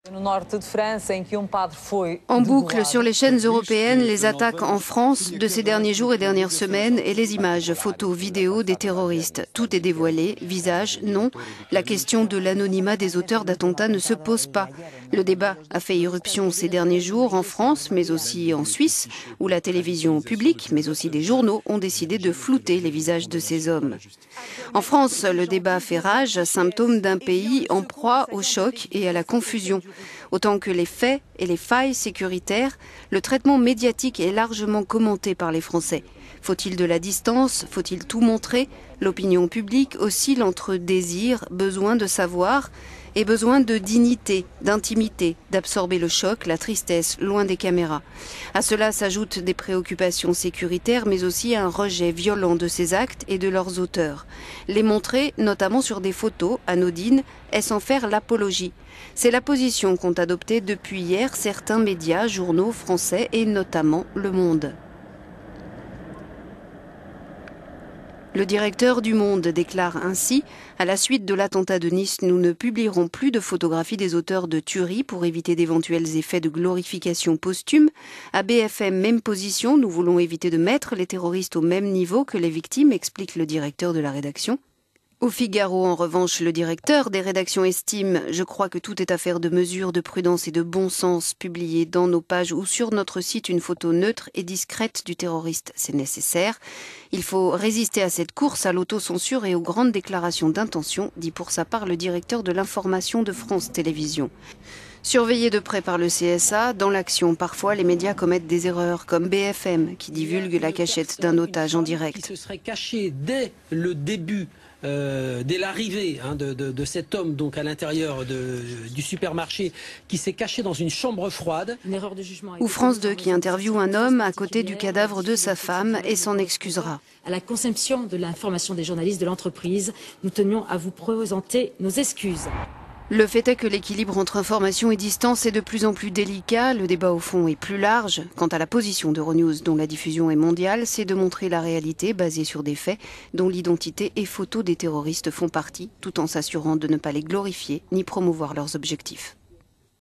En boucle sur les chaînes européennes, les attaques en France de ces derniers jours et dernières semaines et les images, photos, vidéos des terroristes. Tout est dévoilé, visage, nom. La question de l'anonymat des auteurs d'attentats ne se pose pas. Le débat a fait irruption ces derniers jours en France, mais aussi en Suisse, où la télévision publique, mais aussi des journaux, ont décidé de flouter les visages de ces hommes. En France, le débat fait rage, symptôme d'un pays en proie au choc et à la confusion. Autant que les faits et les failles sécuritaires, le traitement médiatique est largement commenté par les Français. Faut-il de la distance? Faut-il tout montrer? L'opinion publique oscille entre désir, besoin de savoir et besoin de dignité, d'intimité, d'absorber le choc, la tristesse, loin des caméras. À cela s'ajoutent des préoccupations sécuritaires, mais aussi un rejet violent de ces actes et de leurs auteurs. Les montrer, notamment sur des photos anodines, est-ce en faire l'apologie? C'est la position qu'ont adoptée depuis hier certains médias, journaux français et notamment Le Monde. Le directeur du Monde déclare ainsi « À la suite de l'attentat de Nice, nous ne publierons plus de photographies des auteurs de tueries pour éviter d'éventuels effets de glorification posthume. À BFM, même position, nous voulons éviter de mettre les terroristes au même niveau que les victimes », explique le directeur de la rédaction. Au Figaro, en revanche, le directeur des rédactions estime « Je crois que tout est affaire de mesures, de prudence et de bon sens. Publier dans nos pages ou sur notre site une photo neutre et discrète du terroriste, c'est nécessaire. Il faut résister à cette course, à l'autocensure et aux grandes déclarations d'intention », dit pour sa part le directeur de l'information de France Télévisions. Surveillés de près par le CSA, dans l'action, parfois les médias commettent des erreurs, comme BFM, qui divulgue la cachette d'un otage en direct. Qui se serait caché dès le début, dès l'arrivée de cet homme donc à l'intérieur du supermarché, qui s'est caché dans une chambre froide. Ou France 2 qui interviewe un homme à côté du cadavre de sa femme et s'en excusera. À la conception de l'information des journalistes de l'entreprise, nous tenions à vous présenter nos excuses. Le fait est que l'équilibre entre information et distance est de plus en plus délicat. Le débat au fond est plus large. Quant à la position d'Euronews, dont la diffusion est mondiale, c'est de montrer la réalité basée sur des faits dont l'identité et photos des terroristes font partie, tout en s'assurant de ne pas les glorifier ni promouvoir leurs objectifs.